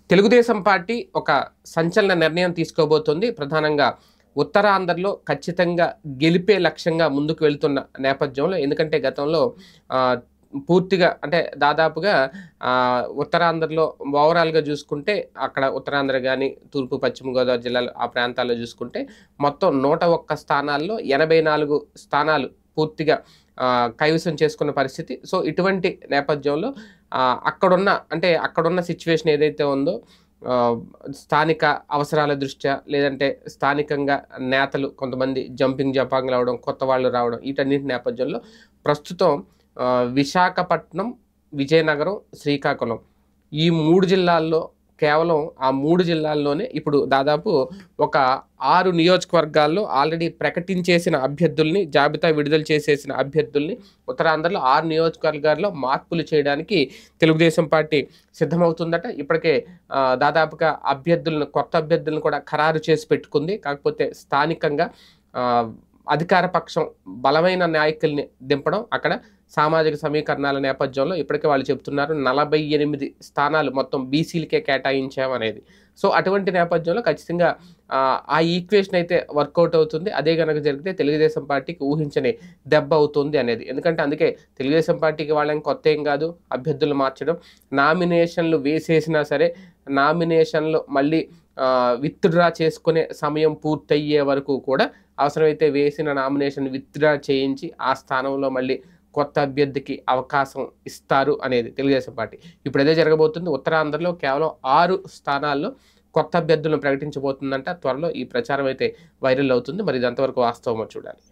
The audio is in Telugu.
తెలుగుదేశం పార్టీ ఒక సంచలన నిర్ణయం తీసుకోబోతోంది. ప్రధానంగా ఉత్తరాంధ్రలో ఖచ్చితంగా గెలిపే లక్ష్యంగా ముందుకు వెళ్తున్న నేపథ్యంలో ఎందుకంటే గతంలో ఆహ్, పూర్తిగా అంటే దాదాపుగా ఉత్తరాంధ్రలో ఓవరాల్‌గా చూసుకుంటే అక్కడ ఉత్తరాంధ్ర గాని, తూర్పు పశ్చిమ గోదావరి జిల్లాలు ఆ ప్రాంతాల్లో చూసుకుంటే మొత్తం 101 స్థానాల్లో 84 స్థానాలు పూర్తిగా కైవసం చేసుకున్న పరిస్థితి. సో, ఇటువంటి నేపథ్యంలో అక్కడున్న సిట్యుయేషన్ ఏదైతే ఉందో ఆహ్, స్థానిక అవసరాల దృష్ట్యా లేదంటే స్థానికంగా నేతలు కొంతమంది జంపింగ్ జపాంగ్‌లు అవ్వడం, కొత్త వాళ్ళు రావడం వీటన్నిటి నేపథ్యంలో ప్రస్తుతం విశాఖపట్నం, విజయనగరం, శ్రీకాకుళం ఈ 3 జిల్లాల్లో కేవలం ఆ 3 జిల్లాల్లోనే ఇప్పుడు దాదాపు ఒక 6 నియోజకవర్గాల్లో ఆల్రెడీ ప్రకటించేసిన అభ్యర్థుల్ని, జాబితా విడుదల చేసేసిన అభ్యర్థుల్ని ఉత్తరాంధ్రలో 6 నియోజకవర్గాల్లో మార్పులు చేయడానికి తెలుగుదేశం పార్టీ సిద్ధమవుతుందట. ఇప్పటికే దాదాపుగా కొత్త అభ్యర్థులను కూడా ఖరారు చేసి పెట్టుకుంది. కాకపోతే స్థానికంగా అధికార పక్షం బలమైన నాయకుల్ని దింపడం అక్కడ సామాజిక సమీకరణాల నేపథ్యంలో ఇప్పటికే వాళ్ళు చెప్తున్నారు 48 స్థానాలు మొత్తం బీసీలకే కేటాయించామనేది. సో, అటువంటి నేపథ్యంలో ఖచ్చితంగా ఆ ఈక్వేషన్ అయితే వర్కౌట్ అవుతుంది. అదే గనక జరిగితే తెలుగుదేశం పార్టీకి ఊహించని దెబ్బ అవుతుంది అనేది. ఎందుకంటే అందుకే తెలుగుదేశం పార్టీకి వాళ్ళేం కొత్త ఏం కాదు అభ్యర్థులు మార్చడం. నామినేషన్లు వేసేసినా సరే నామినేషన్లు మళ్ళీ విత్‌డ్రా చేసుకునే సమయం పూర్తయ్యే వరకు కూడా అవసరమైతే వేసిన నామినేషన్ విత్‌డ్రా చేయించి ఆ స్థానంలో మళ్ళీ కొత్త అభ్యర్థికి అవకాశం ఇస్తారు అనేది తెలుగుదేశం పార్టీ. ఇప్పుడు అదే జరగబోతుంది. ఉత్తరాంధ్రలో కేవలం 6 స్థానాల్లో కొత్త అభ్యర్థులను ప్రకటించబోతుందంట. త్వరలో ఈ ప్రచారం అయితే వైరల్ అవుతుంది. మరి ఇది ఎంతవరకు వాస్తవమో చూడాలి.